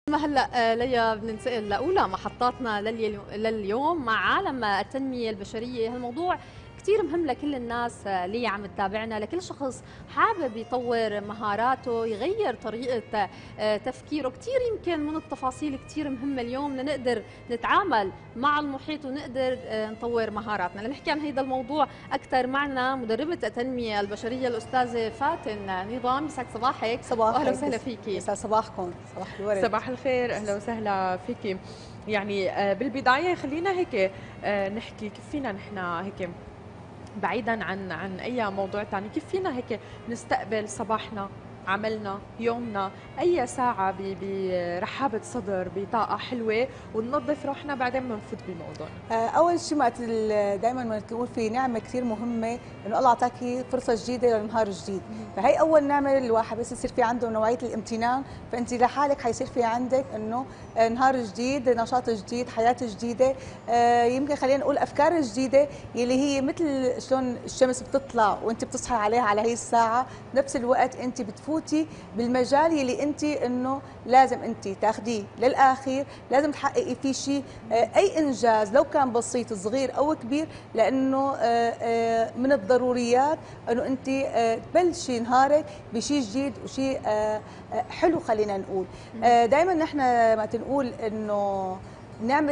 ما هلا ليا بننتقل لاولى محطاتنا لليوم مع عالم التنميه البشريه. هالموضوع كثير مهم لكل الناس اللي عم تتابعنا، لكل شخص حابب يطور مهاراته، يغير طريقه تفكيره. كثير يمكن من التفاصيل كثير مهمه اليوم لنقدر نتعامل مع المحيط ونقدر نطور مهاراتنا. لنحكي عن هذا الموضوع اكثر معنا مدربه التنميه البشريه الاستاذه فاتن نظام. يسعد صباحك. صباح واهلا وسهلا فيكي. يسعد صباحكم. صباح الورد. صباح الخير، اهلا وسهلا فيكي. يعني بالبدايه خلينا هيك نحكي كيف فينا نحن هيك بعيدا عن اي موضوع ثاني، كيف فينا هيك نستقبل صباحنا، عملنا، يومنا، اي ساعه برحابه صدر، بطاقه حلوه، وننظف روحنا بعدين بنفوت بالموضوع. اول شيء دائما ما نقول في نعمه كثير مهمه انه الله اعطاكي فرصه جديده لنهار جديد. فهي اول نعمه الواحد بس يصير في عنده نوعيه الامتنان، فانت لحالك حيصير في عندك انه نهار جديد، نشاط جديد، حياه جديده. يمكن خلينا نقول افكار جديده يلي هي مثل شلون الشمس بتطلع وانت بتصحي عليها على هي الساعه، بنفس الوقت انت بتفوتي بالمجال يلي انت انه لازم انت تاخذيه للاخير، لازم تحققي فيه شيء، اي انجاز لو كان بسيط صغير او كبير، لانه من الضروريات انه انت تبلشي نهارك بشيء جديد وشيء حلو. خلينا نقول دائما نحن ما تنقول انه نعمة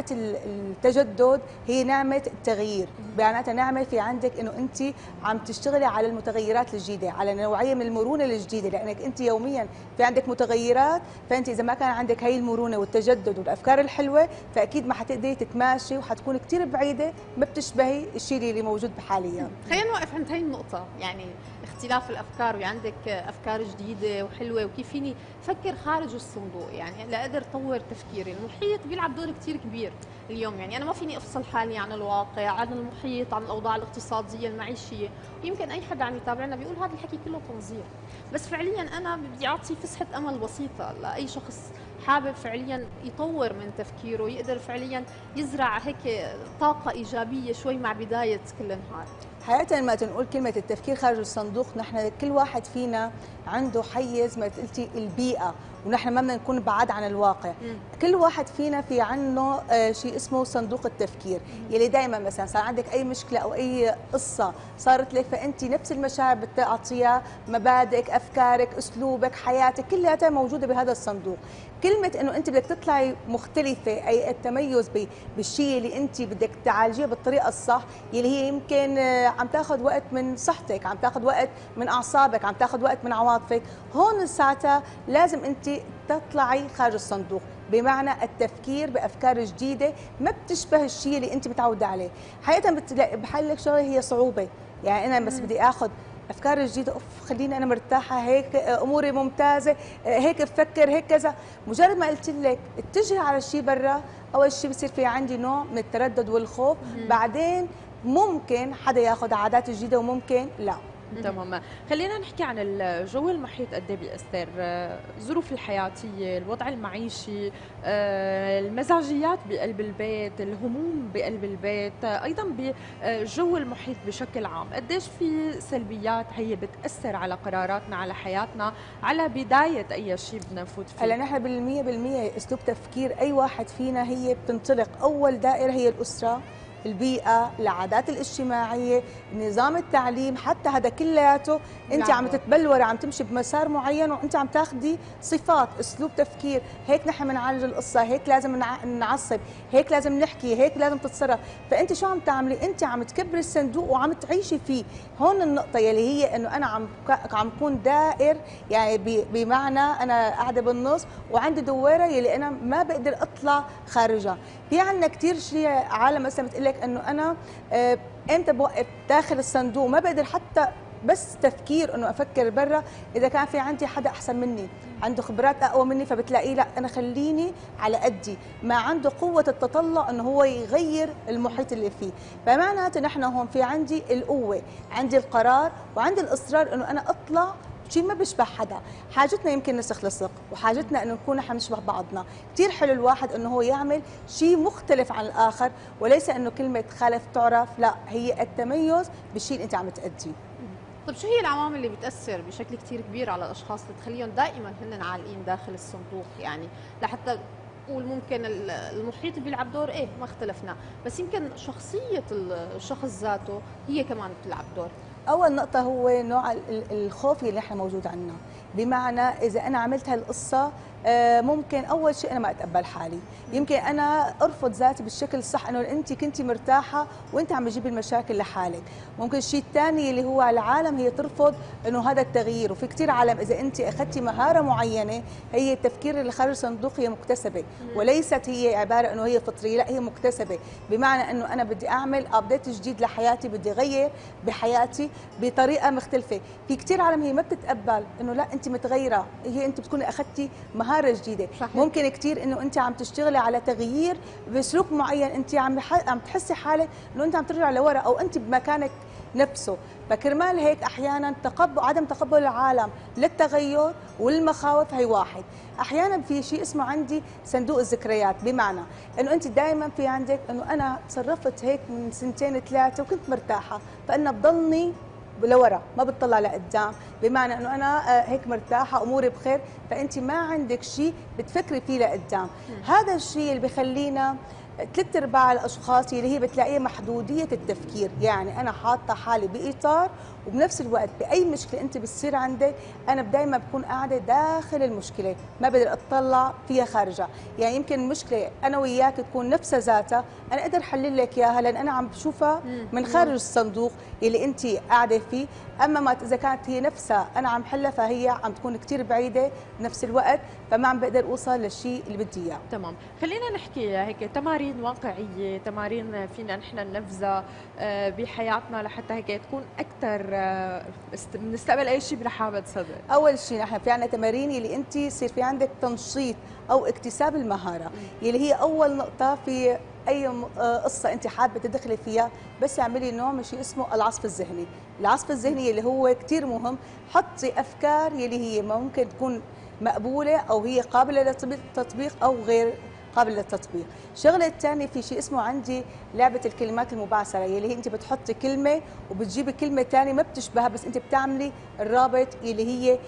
التجدد هي نعمة التغيير، معناتها نعمة في عندك انه انت عم تشتغلي على المتغيرات الجديدة، على نوعية من المرونة الجديدة، لانك انت يوميا في عندك متغيرات، فانت اذا ما كان عندك هي المرونة والتجدد والافكار الحلوة فاكيد ما حتقدري تتماشي وحتكون كثير بعيدة، ما بتشبهي الشيء اللي موجود حاليا. خلينا نوقف عند هي النقطة، يعني اختلاف الافكار، وعندك افكار جديدة وحلوة، وكيف فيني فكر خارج الصندوق، يعني لاقدر اطور تفكيري. المحيط بيلعب دور كثير كبير اليوم، يعني انا ما فيني افصل حالي عن الواقع، عن المحيط، عن الاوضاع الاقتصاديه المعيشيه. يمكن اي حدا عم يتابعنا بيقول هذا الحكي كله تنظير، بس فعليا انا بدي اعطي فسحه امل بسيطه لاي شخص حابب فعليا يطور من تفكيره، يقدر فعليا يزرع هيك طاقه ايجابيه شوي مع بدايه كل نهار. حقيقة ما تنقول كلمة التفكير خارج الصندوق، نحن كل واحد فينا عنده حيز ما قلتي البيئة، ونحن ما بدنا نكون بعاد عن الواقع. كل واحد فينا في عنه شيء اسمه صندوق التفكير، يلي دائما مثلا صار عندك اي مشكله او اي قصه صارت لك، فانت نفس المشاعر بتعطيها، مبادئك، افكارك، اسلوبك، حياتك كلها موجوده بهذا الصندوق. كلمه انه انت بدك تطلعي مختلفه، اي التميز بالشيء اللي انت بدك تعالجيه بالطريقه الصح، يلي هي يمكن عم تاخذ وقت من صحتك، عم تاخذ وقت من اعصابك، عم تاخذ وقت من عواطفك، هون ساعتها لازم انت تطلعي خارج الصندوق، بمعنى التفكير بافكار جديده ما بتشبه الشيء اللي انت متعوده عليه. حقيقه بحلك شغله هي صعوبه، يعني انا بس بدي اخذ افكار جديده، اوف خليني انا مرتاحه هيك، اموري ممتازه هيك، بفكر هيك كذا، مجرد ما قلت لك اتجهي على الشيء برا، اول شيء بصير في عندي نوع من التردد والخوف، بعدين ممكن حدا ياخذ عادات جديده وممكن لا. تماما. خلينا نحكي عن الجو المحيط قد ايه بيأثر، الظروف الحياتيه، الوضع المعيشي، المزاجيات بقلب البيت، الهموم بقلب البيت، ايضا بالجو المحيط بشكل عام، قديش في سلبيات هي بتأثر على قراراتنا، على حياتنا، على بدايه اي شيء بدنا نفوت فيه. هلا نحن بالمية اسلوب تفكير اي واحد فينا هي بتنطلق اول دائره هي الاسره، البيئة، العادات الاجتماعية، نظام التعليم، حتى هذا كلياته انت عم تتبلوري، عم تمشي بمسار معين وانت عم تاخذي صفات، اسلوب تفكير، هيك نحن بنعالج القصة، هيك لازم نعصب، هيك لازم نحكي، هيك لازم تتصرف، فانت شو عم تعملي؟ انت عم تكبري الصندوق وعم تعيشي فيه. هون النقطة يلي هي انه انا عم كون دائر، يعني بمعنى انا قاعدة بالنص وعندي دويرة يلي انا ما بقدر اطلع خارجها. في عندنا كثير شيء عالم مثلا بتقول لك انه انا امتى بوقف داخل الصندوق، ما بقدر حتى بس تفكير انه افكر برا، اذا كان في عندي حدا احسن مني، عنده خبرات اقوى مني، فبتلاقيه لا انا خليني على قدي، ما عنده قوه التطلع انه هو يغير المحيط اللي فيه. فمعناته نحن هون في عندي القوه، عندي القرار، وعندي الاصرار انه انا اطلع شيء ما بيشبه حدا. حاجتنا يمكن نسخ لصق، وحاجتنا انه نكون نحن نشبه بعضنا. كثير حلو الواحد انه هو يعمل شيء مختلف عن الاخر، وليس انه كلمه خالف تعرف، لا، هي التميز بالشيء اللي انت عم تأديه. طيب شو هي العوامل اللي بتاثر بشكل كثير كبير على الاشخاص اللي تخليهم دائما هن عالقين داخل الصندوق؟ يعني لحتى نقول ممكن المحيط بيلعب دور، ايه ما اختلفنا، بس يمكن شخصيه الشخص ذاته هي كمان بتلعب دور. اول نقطه هو نوع الخوف اللي احنا موجود عندنا، بمعنى اذا انا عملت هالقصه ممكن اول شيء انا ما اتقبل حالي، يمكن انا ارفض ذاتي بالشكل الصح، انه انت كنتي مرتاحه وانت عم تجيبي المشاكل لحالك. ممكن الشيء الثاني اللي هو العالم هي ترفض انه هذا التغيير، وفي كثير عالم اذا انت اخذتي مهاره معينه، هي التفكير اللي خارج الصندوق هي مكتسبه وليست هي عباره انه هي فطريه، لا هي مكتسبه، بمعنى انه انا بدي اعمل ابديت جديد لحياتي، بدي اغير بحياتي بطريقه مختلفه. في كثير عالم هي ما بتتقبل انه لا انت متغيره، هي انت بتكوني اخذتي مهاره جديده. صحيح. ممكن كثير انه انت عم تشتغلي على تغيير بسلوك معين، انت عم تحسي حالك انه انت عم ترجع لورا او انت بمكانك نفسه، فكرمال هيك احيانا عدم تقبل العالم للتغير والمخاوف هي واحد. احيانا في شيء اسمه عندي صندوق الذكريات، بمعنى انه انت دائما في عندك انه انا تصرفت هيك من سنتين ثلاثه وكنت مرتاحه، فانا بضلني لورا ما بتطلع لقدام، بمعنى انه انا هيك مرتاحه اموري بخير، فانت ما عندك شيء بتفكري فيه لقدام. هذا الشيء اللي بخلينا ثلاث ارباع الاشخاص اللي هي بتلاقيها محدوديه التفكير، يعني انا حاطه حالي باطار، وبنفس الوقت باي مشكله انت بتصير عندك انا دائما بكون قاعده داخل المشكله، ما بقدر اطلع فيها خارجها. يعني يمكن المشكله انا وياك تكون نفسها ذاتها، انا اقدر احلل لك اياها لان انا عم بشوفها من خارج الصندوق اللي انت قاعده فيه، اما ما اذا كانت هي نفسها انا عم حلها فهي عم تكون كثير بعيده بنفس الوقت، فما عم بقدر اوصل للشيء اللي بدي اياه. تمام، خلينا نحكي هيك تمارين واقعيه، تمارين فينا نحن ننفذها بحياتنا لحتى هيك تكون اكثر نستقبل اي شيء برحابه صدر. اول شيء نحن في عندنا تمارين اللي انت يصير في عندك تنشيط او اكتساب المهاره، اللي هي اول نقطه في اي قصه انت حابه تدخلي فيها، بس اعملي نوع من شيء اسمه العصف الذهني. العصف الذهني اللي هو كثير مهم، حطي افكار يلي هي ممكن تكون مقبوله او هي قابله للتطبيق او غير قابل للتطبيق. الشغله الثانيه في شيء اسمه عندي لعبه الكلمات المبعثره، اللي هي انت بتحطي كلمه وبتجيبي كلمه ثانيه ما بتشبهها، بس انت بتعملي الرابط اللي هي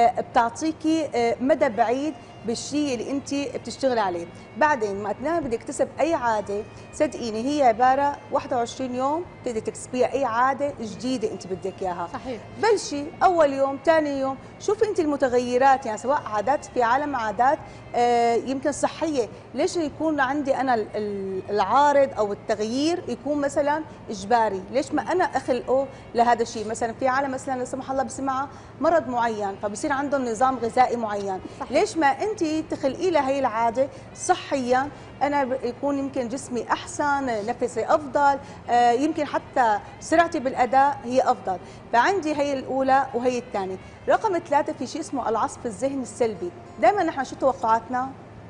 بتعطيكي مدى بعيد بالشيء اللي انت بتشتغلي عليه. بعدين ما تنامي بدك تكتسب اي عاده، صدقيني هي عباره 21 يوم تقدري تكسبيها اي عاده جديده انت بدك اياها. صحيح. بلشي اول يوم، ثاني يوم، شوفي انت المتغيرات، يعني سواء عادات في عالم عادات يمكن صحيه، ليش يكون عندي انا العارض او التغيير يكون مثلا اجباري؟ ليش ما انا اخلقه لهذا الشيء؟ مثلا في عالم مثلا لا سمح الله بسمعها مرض معين فبصير عندهم نظام غذائي معين. صحيح. ليش ما انت تخلقي لها هي العاده صحيا؟ انا يكون يمكن جسمي احسن، نفسي افضل، يمكن حتى سرعتي بالاداء هي افضل. فعندي هي الاولى وهي الثانيه. رقم 3 في شيء اسمه العصف الذهني السلبي. دائما نحن شو توقعاتنا؟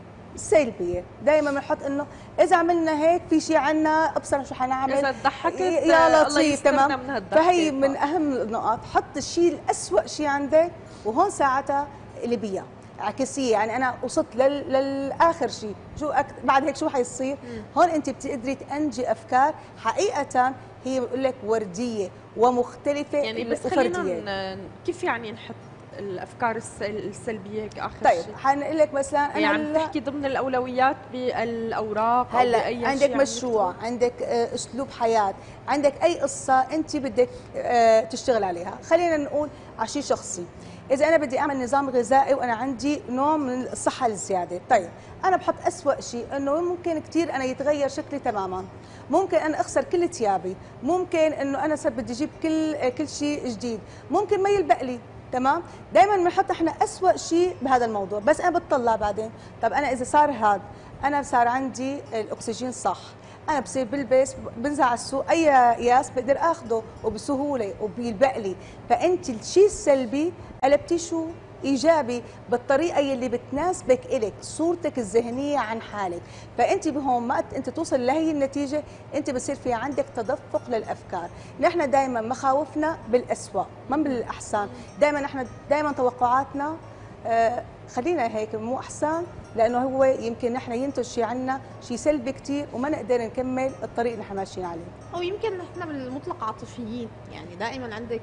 سلبية، دائما بنحط انه اذا عملنا هيك في شيء عنا ابصر شو حنعمل، اذا ضحكت يا لطيف. تمام، فهي من من اهم النقاط. حط الشيء الاسوء شيء عندك، وهون ساعتها قلبيها عكسيه، يعني انا وصلت للاخر شيء، شو بعد هيك شو حيصير؟ هون انت بتقدري تنجي افكار حقيقه هي بقول لك ورديه ومختلفه. يعني بس خلينا كيف يعني نحط الافكار السلبيه كاخر طيب شيء؟ حنقول لك مثلا انا يعني تحكي ضمن الاولويات بالاوراق هلا او باي عندك شيء مشروع، عندك اسلوب حياه، عندك اي قصه انت بدك تشتغل عليها. خلينا نقول على شيء شخصي، اذا انا بدي اعمل نظام غذائي وانا عندي نوع من الصحه الزياده، طيب انا بحط اسوء شيء انه ممكن كثير انا يتغير شكلي تماما، ممكن انا اخسر كل ثيابي، ممكن انه انا صار بدي اجيب كل شيء جديد، ممكن ما يلبق لي. تمام، دائما بنحط احنا اسوء شيء بهذا الموضوع. بس انا بتطلع بعدين، طب انا اذا صار هذا، انا صار عندي الاكسجين صح، انا بصير بلبس بنزل على السوق اي قياس بقدر اخذه وبسهوله وبيلبق لي. فانت الشيء السلبي قلبتي شو؟ ايجابي، بالطريقه اللي بتناسبك الك، صورتك الذهنيه عن حالك. فانت بهون ما انت توصل لهي النتيجه، انت بصير في عندك تدفق للافكار. نحن دائما مخاوفنا بالاسوء ما بالاحسن، دائما نحن دائما توقعاتنا خلينا هيك مو احسن لانه هو يمكن نحن ينتج شيء عنا شيء سلبي كثير وما نقدر نكمل الطريق اللي نحن ماشيين عليه. او يمكن نحن بالمطلق عاطفيين، يعني دائما عندك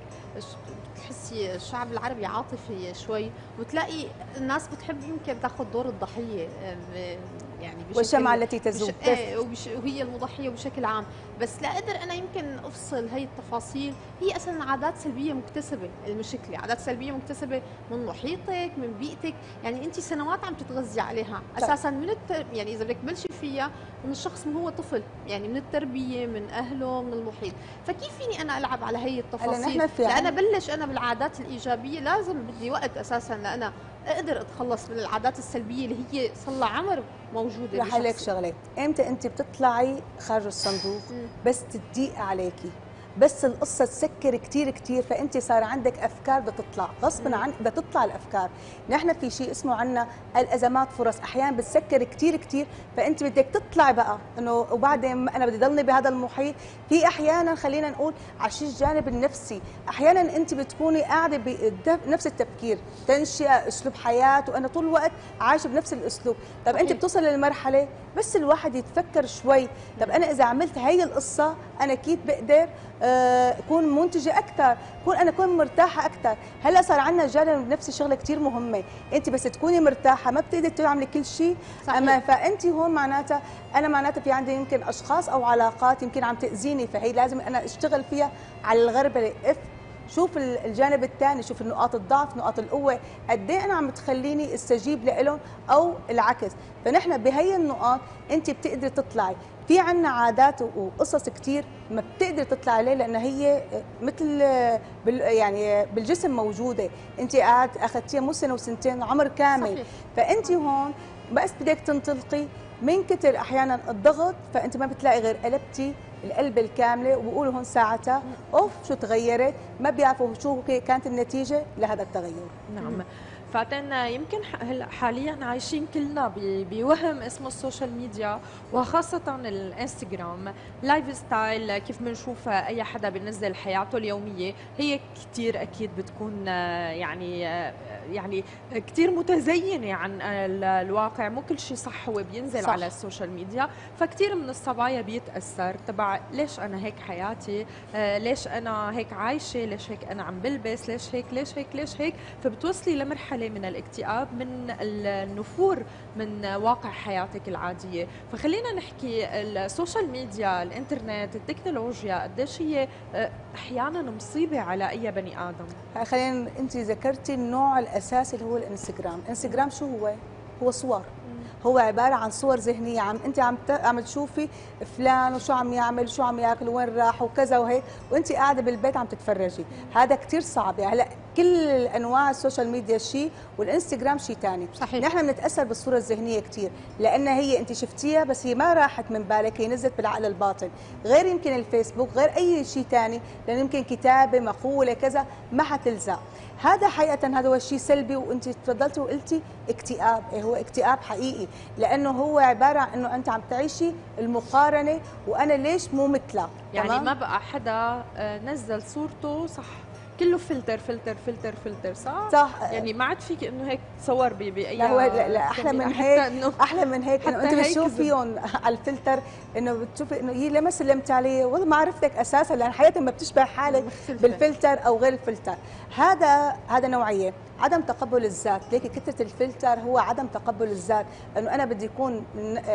بتحسي الشعب العربي عاطفي شوي، وتلاقي الناس بتحب يمكن تاخذ دور الضحيه يعني بشكل والشمعة التي تذوب وهي المضحيه بشكل عام، بس لا اقدر انا يمكن افصل هي التفاصيل. هي اصلا عادات سلبيه مكتسبه، المشكله عادات سلبيه مكتسبه من محيطك من بيئتك، يعني انت سنوات عم تتغذي عليها اساسا من يعني اذا بدك تبلشي فيها من الشخص من هو طفل، يعني من التربيه من اهله من المحيط. فكيف فيني انا العب على هي التفاصيل؟ لأنا بلش انا بالعادات الايجابيه لازم بدي وقت اساسا لأنا اقدر اتخلص من العادات السلبيه اللي هي صار لها عمر موجوده. رح لك شغله، امتى انت بتطلعي خارج الصندوق بس تضيق عليكي، بس القصه تسكر كثير كثير، فانت صار عندك افكار بدها تطلع غصبا عنك، بدها تطلع الافكار. نحن في شيء اسمه عندنا الازمات فرص، احيانا بتسكر كثير كثير، فانت بدك تطلعي بقى انه وبعدين انا بدي ضلني بهذا المحيط. في احيانا خلينا نقول على الشيء الجانب النفسي، احيانا انت بتكوني قاعده بنفس التفكير، تنشئه اسلوب حياه وانا طول الوقت عايشه بنفس الاسلوب. طب انت بتصل للمرحله بس الواحد يتفكر شوي، طب انا اذا عملت هي القصه انا كيف بقدر اكون منتجه اكثر، اكون مرتاحه اكثر. هلا صار عندنا جانب نفسي شغله كثير مهمه، انت بس تكوني مرتاحه ما بتقدري تعملي كل شيء. اما فانت هون معناتها انا معناتها في عندي يمكن اشخاص او علاقات يمكن عم تاذيني، فهي لازم انا اشتغل فيها على الغربله. شوف الجانب الثاني، شوف نقاط الضعف نقاط القوه، قد ايه انا عم تخليني استجيب لهم او العكس. فنحن بهي النقاط انت بتقدري تطلعي. في عنا عادات وقصص كثير ما بتقدر تطلع عليه لان هي مثل يعني بالجسم موجوده، انت قاعد اخذتيها مو سنه وسنتين، عمر كامل. صحيح. فانت هون بس بدك تنطلقي من كثر احيانا الضغط، فانت ما بتلاقي غير قلبتي القلب الكامله، وبقولوا هون ساعتها اوف شو تغيرت، ما بيعرفوا شو كانت النتيجه لهذا التغير. نعم. فاتن يمكن حاليا عايشين كلنا بوهم اسمه السوشيال ميديا، وخاصة الانستغرام. لايف ستايل كيف بنشوف اي حدا بينزل حياته اليومية هي كثير اكيد بتكون يعني كثير متزينة عن الواقع، مو كل شيء صح هو بينزل صح على السوشيال ميديا. فكثير من الصبايا بيتأثر تبع ليش انا هيك حياتي، ليش انا هيك عايشة، ليش هيك انا عم بلبس، ليش هيك ليش هيك ليش هيك. فبتوصلي لمرحلة من الاكتئاب، من النفور من واقع حياتك العادية. فخلينا نحكي السوشيال ميديا، الانترنت، التكنولوجيا قديش هي احيانا مصيبة على اي بني ادم. خلينا، انت ذكرتي النوع الاساسي اللي هو الانستغرام. الانستغرام شو هو؟ هو صور، هو عباره عن صور ذهنيه، انت عم تشوفي فلان وشو عم يعمل شو عم ياكل وين راح وكذا وهيك، وانت قاعده بالبيت عم تتفرجي. هذا كثير صعب. يعني هلا كل انواع السوشيال ميديا شيء والانستغرام شيء ثاني. صحيح. نحن بنتاثر بالصوره الذهنيه كثير، لان هي انت شفتيها بس هي ما راحت من بالك، هي نزلت بالعقل الباطن. غير يمكن الفيسبوك، غير اي شيء ثاني، لان يمكن كتابه مقوله كذا ما حتلزق. هذا حقيقه هذا هو الشيء سلبي، وانت تفضلتي وقلتي اكتئاب. هو اكتئاب حقيقي، لانه هو عباره عن انه انت عم تعيشي المقارنه، وانا ليش مو مثلها. يعني ما بقى حدا نزل صورته صح، كله فلتر فلتر فلتر فلتر، صح؟ صح. يعني ما عاد فيك انه هيك تصور باي لا احلى من هيك، احلى من هيك انه انت بتشوفيهم على الفلتر، انه بتشوفي انه هي لما سلمت عليه والله ما عرفتك اساسا، لان حياتك ما بتشبه حالك بالفلتر او غير الفلتر. هذا نوعيه عدم تقبل الذات. ليكي كثره الفلتر هو عدم تقبل الذات، انه انا بدي يكون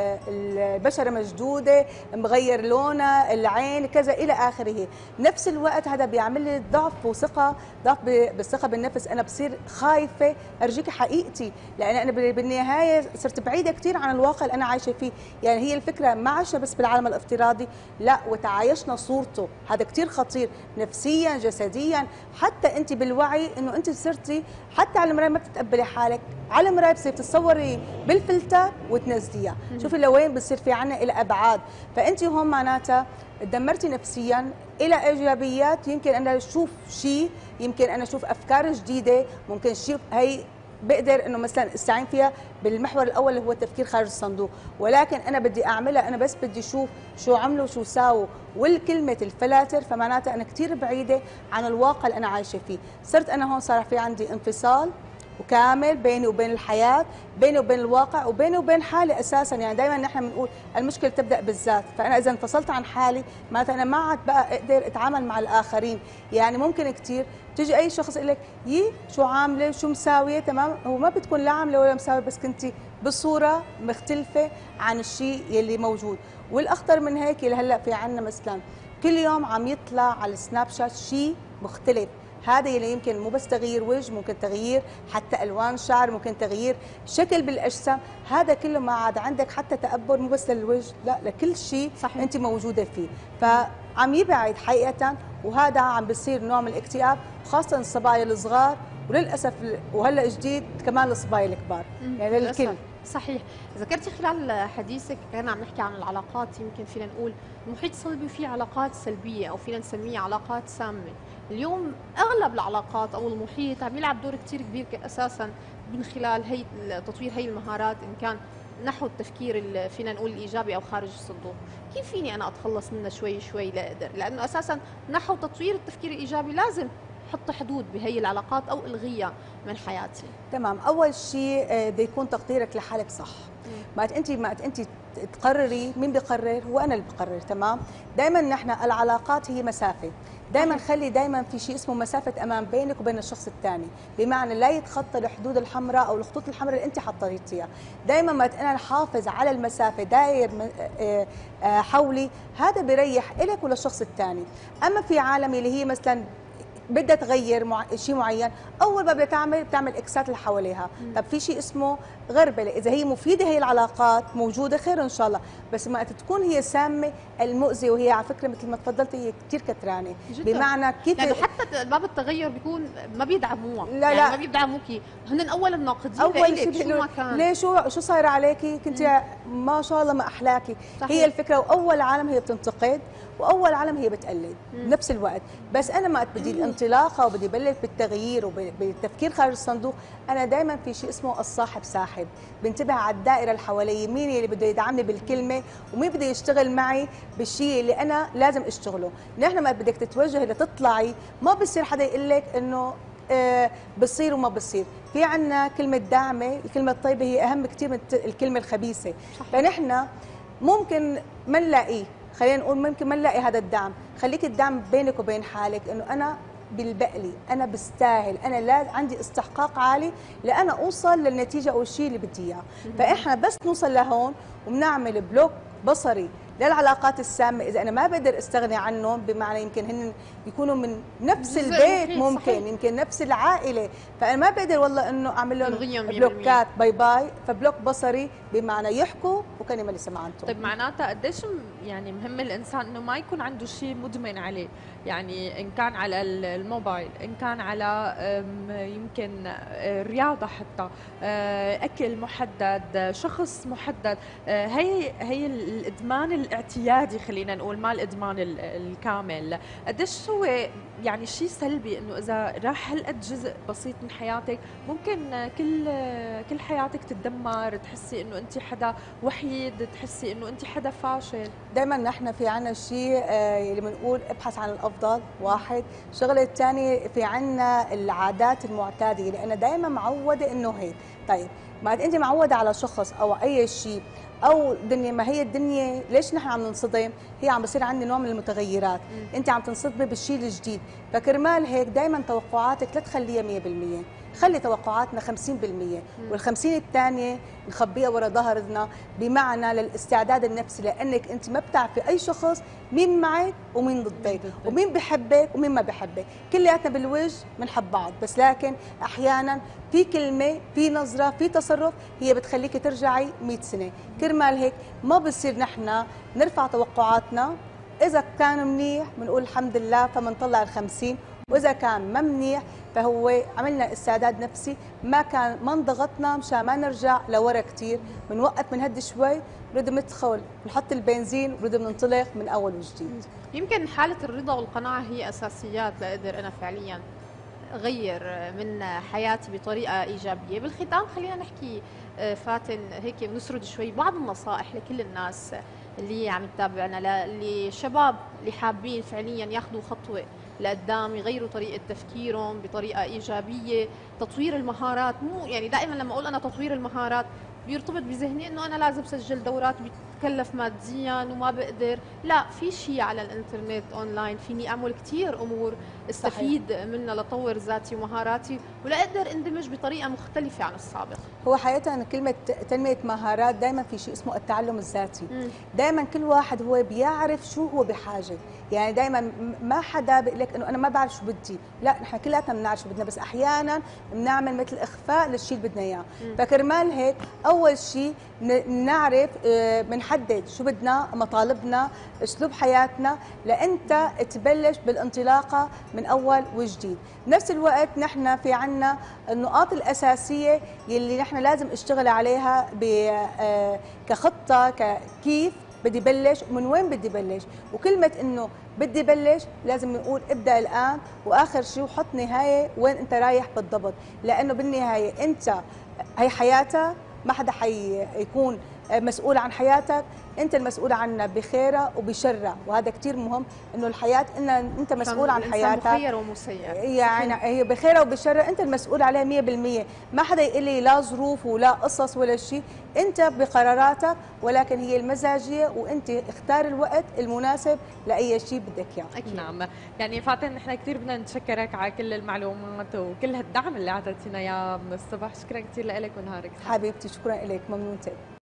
البشره مشدوده، مغير لونها، العين كذا الى اخره. نفس الوقت هذا بيعمل لي ضعف ضعف بالثقه بالنفس، انا بصير خايفه ارجيكي حقيقتي، لان انا بالنهايه صرت بعيده كثير عن الواقع اللي انا عايشه فيه. يعني هي الفكره ما عايشه بس بالعالم الافتراضي، لا وتعايشنا صورته. هذا كثير خطير نفسيا جسديا، حتى انت بالوعي انه انت صرتي حتى على المرايه ما بتتقبلي حالك، على المرايه بتصير تتصوري بالفلتر وتنزليها. شوفي لوين بصير في عنا الى ابعاد. فانت هون معناتها تدمرتي نفسيا. الى ايجابيات، يمكن انا اشوف شيء، يمكن انا اشوف افكار جديده، ممكن شيء هي بقدر انه مثلا استعين فيها بالمحور الاول اللي هو التفكير خارج الصندوق، ولكن انا بدي اعملها، انا بس بدي اشوف شو عملوا شو ساووا. والكلمه الفلاتر فمعناتها انا كثير بعيده عن الواقع اللي انا عايشه فيه. صرت انا هون صار في عندي انفصال وكامل بيني وبين الحياه، بيني وبين الواقع، وبيني وبين حالي اساسا. يعني دائما نحن بنقول المشكله تبدا بالذات، فانا اذا انفصلت عن حالي معناتها انا ما عاد بقى اقدر اتعامل مع الاخرين. يعني ممكن كثير تيجي اي شخص يقول لك شو عامله شو مساويه، تمام، هو ما بتكون لا عامله ولا مساويه، بس كنتي بصوره مختلفه عن الشيء يلي موجود. والاخطر من هيك اللي هلا في عندنا مثلا كل يوم عم يطلع على السناب شات شيء مختلف. هذا اللي يمكن مو بس تغيير وجه، ممكن تغيير حتى الوان شعر، ممكن تغيير شكل بالاجسام، هذا كله ما عاد عندك حتى تأبر مو بس للوجه، لا لكل شيء صحيح. انت موجوده فيه، فعم يبعد حقيقه، وهذا عم بصير نوع من الاكتئاب، خاصه الصبايا الصغار، وللاسف وهلا جديد كمان الصبايا الكبار، يعني للكل. صحيح. ذكرتي خلال حديثك كنا عم نحكي عن العلاقات، يمكن فينا نقول المحيط الصلبي فيه علاقات سلبيه او فينا نسميها علاقات سامه. اليوم اغلب العلاقات او المحيط عم يلعب دور كثير كبير اساسا من خلال هي تطوير هي المهارات، ان كان نحو التفكير فينا نقول الايجابي او خارج الصندوق. كيف فيني انا اتخلص منها شوي شوي لاقدر؟ لانه اساسا نحو تطوير التفكير الايجابي لازم حط حدود بهي العلاقات او الغيها من حياتي. تمام، اول شيء بده يكون تقديرك لحالك صح. ما انت تقرري، مين بيقرر؟ هو انا اللي بقرر، تمام. دائما نحن العلاقات هي مسافه، دائما خلي دائما في شيء اسمه مسافه امان بينك وبين الشخص الثاني، بمعنى لا يتخطى الحدود الحمراء او الخطوط الحمراء اللي انت حطيتيها. دائما ما انا نحافظ على المسافه، داير حولي، هذا بيريح لك وللشخص الثاني. اما في عالم اللي هي مثلا بدها تغير شيء معين، اول ما بدها بتعمل اكسات اللي حواليها. طب في شيء اسمه غربله، اذا هي مفيده هي العلاقات موجوده خير ان شاء الله، بس ما تكون هي سامه المؤذيه، وهي على فكره مثل ما تفضلتي هي كثير كثرانه، بمعنى كيف يعني حتى باب التغير بيكون ما بيدعموها، لا يعني ما بيدعموكي، هن اول الناقدين اول شيء شو ما كان، ليه شو صاير عليكي، كنت ما شاء الله ما احلاكي. صحيح. هي الفكره، واول عالم هي بتنتقد واول عالم هي بتقلد بنفس الوقت. بس انا ما بدي الانطلاقه وبدي بلش بالتغيير وبالتفكير خارج الصندوق، انا دائما في شيء اسمه الصاحب ساحب، بنتبه على الدائره اللي حوالي، مين اللي بده يدعمني بالكلمه ومين بده يشتغل معي بالشيء اللي انا لازم اشتغله. نحن ما بدك تتوجهي لتطلعي، ما بصير حدا يقول لك انه بصير وما بصير. في عنا كلمه داعمه، الكلمه الطيبه هي اهم كثير من الكلمه الخبيثه. فنحن ممكن ما نلاقيه، خلينا نقول ممكن ما نلاقي هذا الدعم، خليك الدعم بينك وبين حالك، انه انا بالبقلي، انا بستاهل، انا لا عندي استحقاق عالي لأنا اوصل للنتيجه او الشيء اللي بدي اياه. فاحنا بس نوصل لهون وبنعمل بلوك بصري للعلاقات السامه، اذا انا ما بقدر استغني عنهم، بمعنى يمكن هن يكونوا من نفس البيت، ممكن صحيح. يمكن نفس العائله، فانا ما بقدر والله انه اعمل لهم بلوكات، باي باي. فبلوك بصري بمعنى يحكوا وكلمه اللي سمعانتهم. طيب معناتها قديش يعني مهم الانسان انه ما يكون عنده شيء مدمن عليه، يعني ان كان على الموبايل، ان كان على يمكن رياضه، حتى اكل محدد، شخص محدد، هي الادمان الاعتيادي، خلينا نقول، ما الادمان الكامل. قديش هو يعني شيء سلبي انه اذا راح هالقد جزء بسيط من حياتك ممكن كل حياتك تتدمر، تحسي انه انت حدا وحيد، تحسي انه انت حدا فاشل. دائما نحن في عنا شيء اللي بنقول ابحث عن الافضل، واحد. الشغله الثانيه في عنا العادات المعتاده اللي انا دائما معوده انه هيك. طيب ما انت معوده على شخص او اي شيء او دنيا، ما هي الدنيا ليش نحن عم ننصدم؟ هي عم بصير عندي نوع من المتغيرات، انت عم تنصدمي بالشيء الجديد، فكرمال هيك دائما توقعاتك لا تخليها 100%، خلي توقعاتنا 50%، وال50 الثانيه نخبيها ورا ظهرنا، بمعنى للاستعداد النفسي، لانك انت ما بتعرفي اي شخص مين معك ومين ضدك، ومين بحبك ومين ما بحبك. كلياتنا بالوجه بنحب بعض، بس لكن احيانا في كلمه، في نظره، في تصرف هي بتخليك ترجعي 100 سنه. كرمال هيك ما بصير نحن نرفع توقعاتنا، اذا كان منيح بنقول الحمد لله فبنطلع ال50، واذا كان ما منيح فهو عملنا استعداد نفسي، ما انضغطنا مشان ما نرجع لورا كثير، بنوقف بنهدي شوي، بنرد ندخل بنحط البنزين وبنرد بننطلق من اول وجديد. يمكن حاله الرضا والقناعه هي اساسيات لاقدر انا فعليا غير من حياتي بطريقه ايجابيه. بالختام خلينا نحكي فاتن هيك بنسرد شوي بعض النصائح لكل الناس اللي عم تتابعنا، اللي شباب اللي حابين فعليا ياخذوا خطوه لقدام، يغيروا طريقه تفكيرهم بطريقه ايجابيه، تطوير المهارات. مو يعني دائما لما اقول انا تطوير المهارات بيرتبط بذهني انه انا لازم سجل دورات، بتكلف ماديا وما بقدر. لا، في شيء على الانترنت اونلاين فيني اعمل كثير امور استفيد منها لطور ذاتي ومهاراتي ولاقدر اندمج بطريقه مختلفه عن السابق. هو حقيقة كلمة تنمية مهارات دائما في شيء اسمه التعلم الذاتي. دائما كل واحد هو بيعرف شو هو بحاجة، يعني دائما ما حدا بيقول لك انه انا ما بعرف شو بدي، لا نحن كلياتنا بنعرف شو بدنا، بس احيانا بنعمل مثل اخفاء للشيء اللي بدنا اياه. فكرمال هيك اول شيء نعرف بنحدد شو بدنا، مطالبنا، اسلوب حياتنا، لانت تبلش بالانطلاقه من اول وجديد. بنفس الوقت نحن في عنا النقاط الاساسيه يلي نحن لازم اشتغل عليها كخطه، كيف بدي بلش ومن وين بدي بلش. وكلمه انه بدي بلش لازم نقول ابدا الان، واخر شيء وحط نهايه وين انت رايح بالضبط، لانه بالنهايه انت هي حياتك، ما حدا حيكون مسؤول عن حياتك، انت المسؤول عنها بخيرها وبشرها. وهذا كثير مهم، انه الحياه ان انت مسؤول عن حياتك، مخير ومسير، يعني هي بخيرها وبشرها انت المسؤول عليها 100%. ما حدا يقول لي لا ظروف ولا قصص ولا شيء، انت بقراراتك، ولكن هي المزاجيه، وانت اختار الوقت المناسب لاي شيء بدك اياه. نعم، يعني فاتن نحن كثير بدنا نتشكرك على كل المعلومات وكل هالدعم اللي اعطيتينا اياه من الصبح. شكرا كثير لك ونهارك سعيد. حبيبتي شكرا لك، ممنونتك.